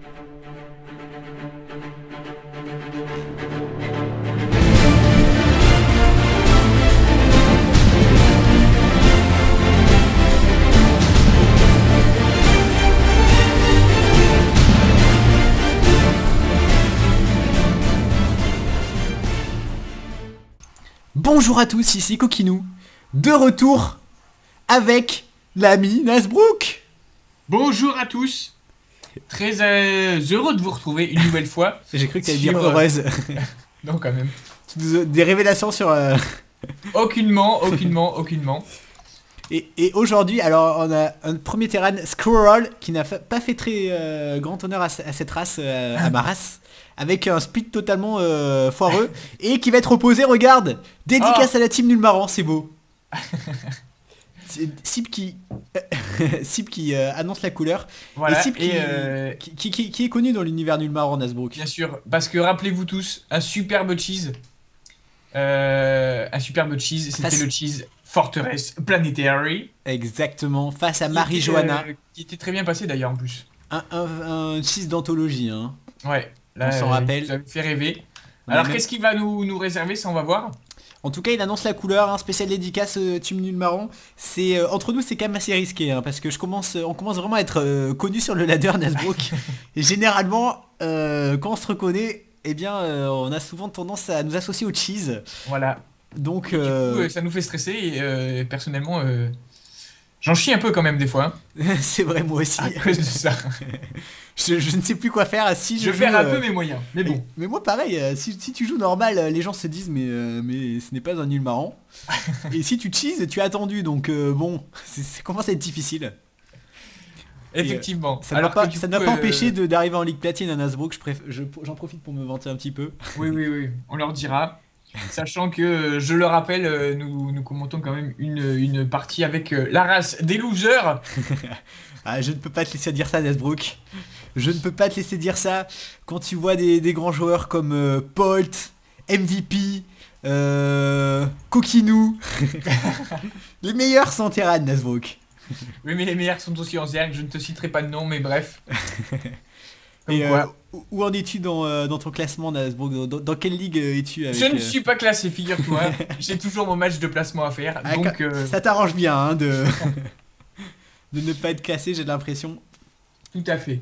Bonjour à tous, ici Coquinou, de retour avec l'ami Nasbrook. Bonjour à tous, très heureux de vous retrouver une nouvelle fois. J'ai cru que t'allais dire heureuse. Non quand même. Des révélations sur... Aucunement. Et aujourd'hui, alors on a un premier terrain Squirrel qui n'a pas fait très grand honneur à cette race, à ma race, avec un speed totalement foireux, et qui va être opposé, regarde, dédicace à la team Nulmarrant, c'est beau. Sip qui annonce la couleur. Voilà, et Sip qui est connu dans l'univers Nulmarrant, Nasbrook. Bien sûr, parce que rappelez-vous tous, un superbe cheese, c'était le cheese Fortress Planetary. Exactement, face à Marie-Johanna. Qui était très bien passé d'ailleurs en plus. Un cheese d'anthologie, hein. Ouais, là, on s'en rappelle. Ça me fait rêver. Alors qu'est-ce qu'il va nous réserver, ça on va voir. En tout cas, il annonce la couleur, hein, spécial dédicace Team Nulmarrant. C'est entre nous, c'est quand même assez risqué, hein, parce que on commence vraiment à être connu sur le ladder Nasbrook. Et généralement, quand on se reconnaît, eh bien, on a souvent tendance à nous associer au cheese. Voilà. Donc, du coup, ça nous fait stresser et personnellement, j'en chie un peu quand même des fois. Hein. C'est vrai, moi aussi. À cause de ça. je ne sais plus quoi faire. Si je perds un peu mes moyens, mais bon. Mais moi pareil, si tu joues normal, les gens se disent mais ce n'est pas un Nulmarrant. Et si tu cheese, tu as attendu, donc bon, ça commence à être difficile. Effectivement. Ça ne m'a pas empêché d'arriver en Ligue Platine à Nasbrook, j'en profite pour me vanter un petit peu. Oui, on leur dira. Sachant que, je le rappelle, nous commentons quand même une partie avec la race des losers. Ah, je ne peux pas te laisser dire ça, Nasbrook. Je ne peux pas te laisser dire ça quand tu vois des grands joueurs comme Polt, MVP, Coquinou. Les meilleurs sont en terrain, Nasbrook. Oui, mais les meilleurs sont aussi en zerg, je ne te citerai pas de nom, mais bref. Et où en es-tu dans ton classement, Nasbrook? Dans quelle ligue es-tu avec, Je ne suis pas classé, figure-toi. J'ai toujours mon match de placement à faire. Donc, ça t'arrange bien hein, de ne pas être classé, j'ai l'impression. Tout à fait.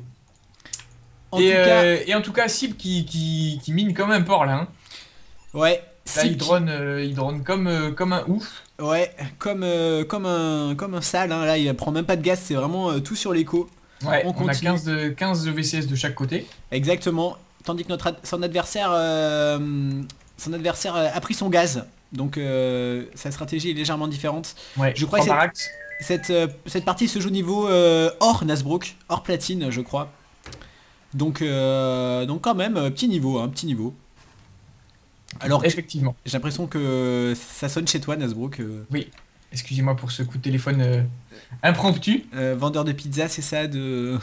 Et en tout cas, Sip qui mine comme un porc là. Hein. Ouais. Là, il drone comme un ouf. Ouais, comme un sale. Hein. Là, il prend même pas de gaz, c'est vraiment tout sur l'écho. Ouais, on a 15 de VCS de chaque côté. Exactement. Tandis que son adversaire a pris son gaz. Donc sa stratégie est légèrement différente. Ouais, je crois que cette partie se joue niveau or Nasbrook, or platine, je crois. Donc quand même, petit niveau, hein, petit niveau. Alors, effectivement. J'ai l'impression que ça sonne chez toi, Nasbrook. Oui, excusez-moi pour ce coup de téléphone impromptu. Vendeur de pizza, c'est ça de...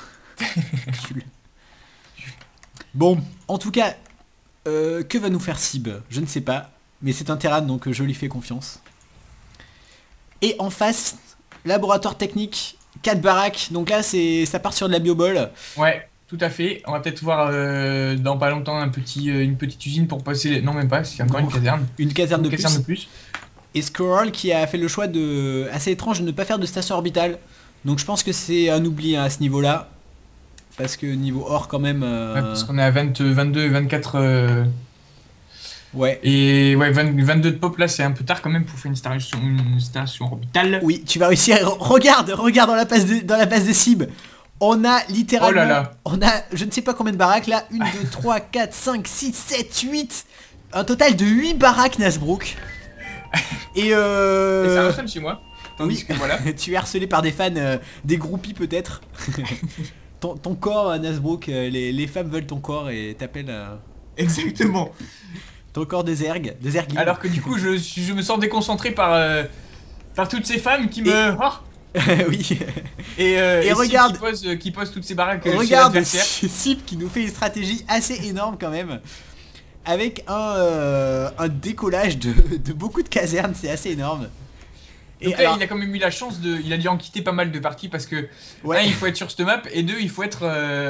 Bon, en tout cas, que va nous faire Sib? Je ne sais pas, mais c'est un terrain, donc je lui fais confiance. Et en face, laboratoire technique, 4 baraques, donc là ça part sur de la bioball. Ouais. Tout à fait, on va peut-être voir dans pas longtemps une petite usine pour passer... Non même pas, c'est encore une caserne. Une caserne de plus. Et Squirrel qui a fait le choix assez étrange de ne pas faire de station orbitale. Donc je pense que c'est un oubli hein, à ce niveau-là. Parce que niveau or quand même... Ouais, parce qu'on est à 22 et 24... Ouais. Et ouais, 22 de pop là, c'est un peu tard quand même pour faire une station orbitale. Oui, tu vas réussir. Regarde dans la base de Sib. On a littéralement, oh là là. On a je ne sais pas combien de baraques là, 1, 2, 3, 4, 5, 6, 7, 8. Un total de 8 baraques Nasbrook. Et ça ressonne chez moi. Oui, que, voilà. Tu es harcelé par des fans, des groupies peut-être. ton corps Nasbrook, les femmes veulent ton corps et t'appellent... Exactement. Ton corps des ergs. Alors que du coup je me sens déconcentré par toutes ces femmes qui me... Oui. Et regarde qui pose toutes ces baraques. Regarde Sip qui nous fait une stratégie assez énorme quand même. Avec un décollage de beaucoup de casernes, c'est assez énorme. Donc là, il a quand même eu la chance il a dû en quitter pas mal de parties parce que un, il faut être sur cette map et deux, il faut être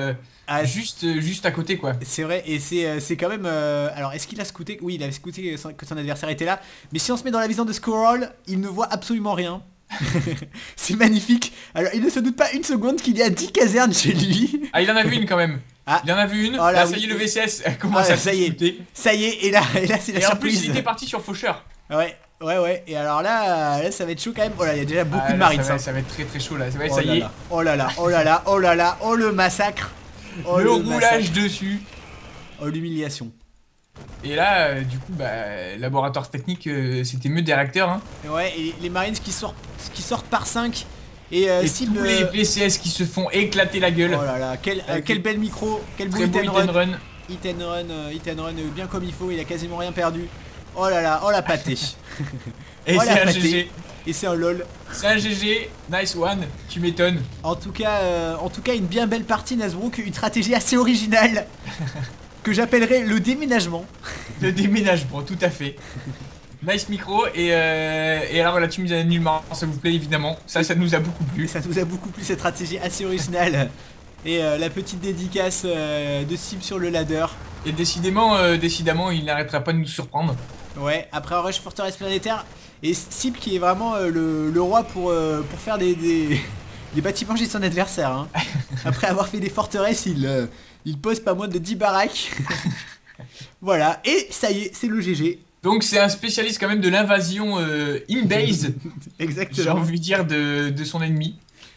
juste à côté quoi. C'est vrai et c'est quand même. Alors est-ce qu'il a scouté? Oui, il avait scouté que son adversaire était là. Mais si on se met dans la vision de Squirrel, il ne voit absolument rien. C'est magnifique. Alors il ne se doute pas une seconde qu'il y a 10 casernes chez lui. Ah, il en a vu une quand même. Ah. Il en a vu une. Là, ça y est, le VCS commence à ça y est. Et là c'est la surprise. Et en plus, il était parti sur Faucheur. Ouais. Et alors là, ça va être chaud quand même. Oh là, il y a déjà beaucoup de marines. Ça va être très chaud là. Ça y est. Oh là là. Oh le massacre. Oh, le roulage dessus. Oh l'humiliation. Et là, du coup, laboratoire technique, c'était mieux des réacteurs. Hein. Ouais, et les marines qui sortent par 5. Et tous les VCS qui se font éclater la gueule. Oh là là, quel bel micro, quel beau hit and run. Hit and run bien comme il faut, il a quasiment rien perdu. Oh là là, oh la pâtée. Et c'est un GG. Et c'est un lol. C'est un GG, nice one, tu m'étonnes. En tout cas, une bien belle partie Nasbrook, une stratégie assez originale que j'appellerais le déménagement. Le déménagement, tout à fait. Nice micro et alors la team de nullement, ça vous plaît évidemment, ça nous a beaucoup plu. Ça nous a beaucoup plu cette stratégie assez originale. Et la petite dédicace de Sib sur le ladder. Et décidément, il n'arrêtera pas de nous surprendre. Ouais, après un rush forteresse planétaire. Et Sib qui est vraiment le roi pour faire des bâtiments chez son adversaire. Hein. Après avoir fait des forteresses, il pose pas moins de 10 baraques. Voilà, et ça y est, c'est le GG. Donc c'est un spécialiste quand même de l'invasion in-base. Exactement. J'ai envie de dire de son ennemi.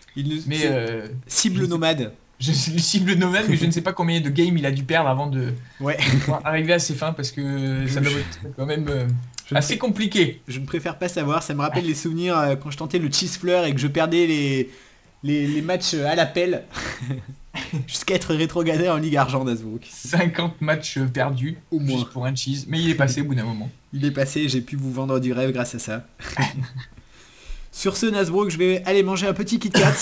Cible nomade. Je suis cible nomade, mais je ne sais pas combien de games il a dû perdre avant de arriver à ses fins parce que ça doit être quand même assez compliqué. Je ne préfère pas savoir, ça me rappelle les souvenirs quand je tentais le cheese fleur et que je perdais les matchs à l'appel. Jusqu'à être rétrogradé en Ligue Argent Nasbrook. 50 matchs perdus, au moins. Juste pour un cheese. Mais il est passé au bout d'un moment. Il est passé, j'ai pu vous vendre du rêve grâce à ça. Sur ce Nasbrook, je vais aller manger un petit Kit Kat.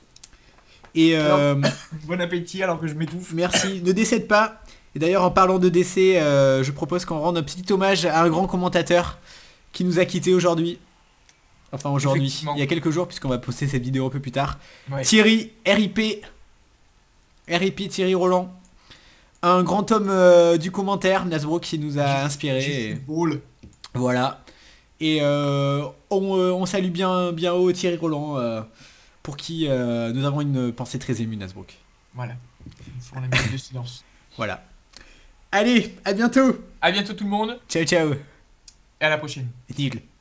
Et bon appétit alors que je m'étouffe. Merci, ne décède pas. Et d'ailleurs en parlant de décès, je propose qu'on rende un petit hommage à un grand commentateur qui nous a quittés aujourd'hui. Enfin aujourd'hui, il y a quelques jours puisqu'on va poster cette vidéo un peu plus tard. Ouais. Thierry, RIP Thierry Roland. Un grand homme du commentaire, Nasbrook qui nous a inspiré. Voilà. Et on salue bien haut Thierry Roland. Pour qui nous avons une pensée très émue, Nasbrook. Voilà. Pour la minute de silence. Voilà. Allez, à bientôt. À bientôt tout le monde. Ciao. Et à la prochaine. Deal.